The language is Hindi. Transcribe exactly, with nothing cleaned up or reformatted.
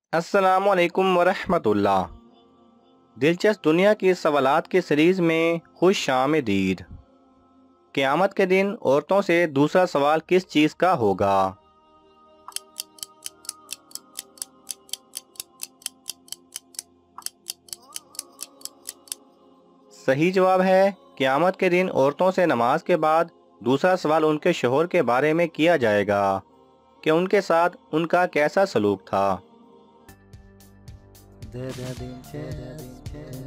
अस्सलामुअलैकुम वरहमतुल्लाह। दिलचस्प दुनिया की सवालात की सीरीज़ में खुश आमदीद। क़यामत के दिन औरतों से दूसरा सवाल किस चीज़ का होगा? सही जवाब है क़यामत के दिन औरतों से नमाज के बाद दूसरा सवाल उनके शोहर के बारे में किया जाएगा कि उनके साथ उनका कैसा सलूक था।